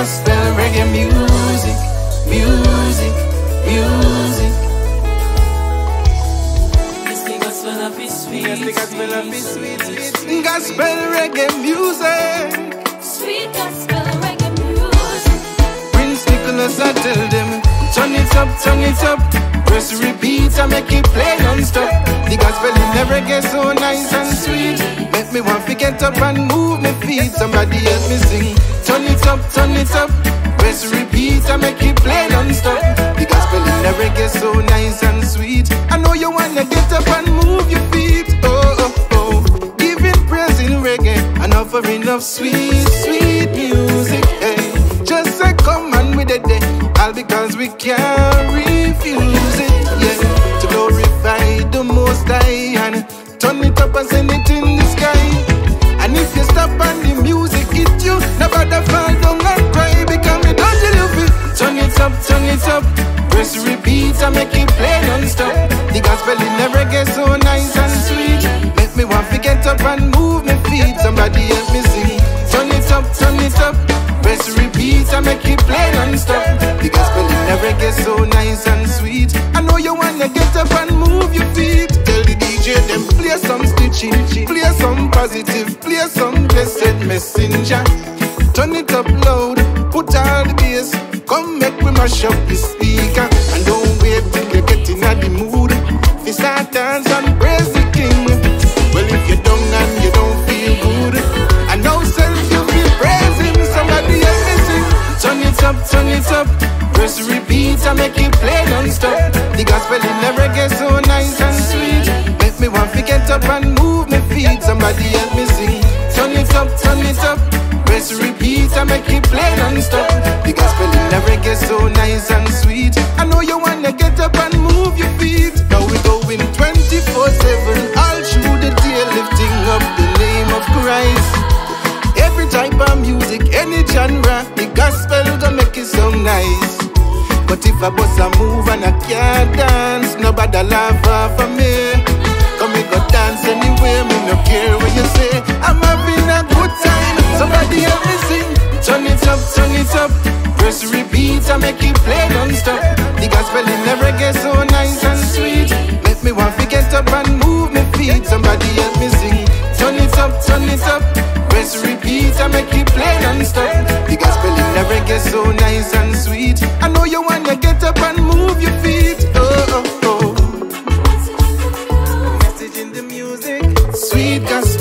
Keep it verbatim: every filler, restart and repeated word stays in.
gospel reggae music, music, music. It's the gospel of his sweet, Yes, the gospel of his sweet, sweet, sweet gospel reggae music. sweet gospel reggae music. Prince Nicholas, I tell them, turn it up, turn it up. Press repeat and make it play non-stop. The gospel in the reggae so nice and sweet. Make me want to get up and move my feet. Somebody help me sing. Turn it up, turn it up. Press repeat and make it play non-stop. The gospel in the reggae so nice and sweet. I know you wanna get up and move your feet. Oh, oh, oh. Giving praise in reggae and offering of sweet, sweet music. Hey. Just say come on with it day. All because we can't refuse it. Yeah. To glorify the Most High and turn it up and send it in the sky. And if you stop and the music hit you, nobody fall down and cry because me don't love it. Turn it up, turn it up. Press repeat and make it play non-stop. The gospel in the reggae so nice and sweet. Make me want to get up and move my feet. Somebody help me sing. Turn it up, turn it up. Press repeat and make it play non-stop. The gospel in the reggae so nice and sweet. I know you wanna get up and move your feet. Tell the D J them play some stitching, play some positive, play some blessed messenger. Turn it up loud, put all the bass. Come make we mash up the speaker. And don't wait till you get in the mood. We start dance and praise the King. Well, if you're down and you don't feel good, and now self you feel praising. Somebody help me sing. Turn it up, turn it up. Press repeat and make it play non-stop. The gospel in the reggae so nice and sweet. Make me want to get up and move my feet. Somebody help me sing. Turn it up, turn it up. Press repeat and make it play non-stop. The gospel in the reggae so nice and sweet. I know you wanna get up and move your feet. Now we going twenty-four seven, all through the day, lifting up the name of Christ. Every type of music, any genre, the gospel gonna make it so nice. But if I bust a move and I can't dance, nobody laugh off of me. Come me go dance anyway, me no care what you say. I'm having a good time. Somebody help me sing. Turn it up, turn it up. Press repeat and make it play non-stop. The gospel in the reggae so nice and sweet. Make me want to get up and move my feet. Somebody help me sing. Turn it up, turn it up. Press repeat and make it play non-stop. The gospel in the reggae so nice and sweet. I know you wanna get up and move your feet. Oh, oh, oh. Message in the music. Sweet gospel.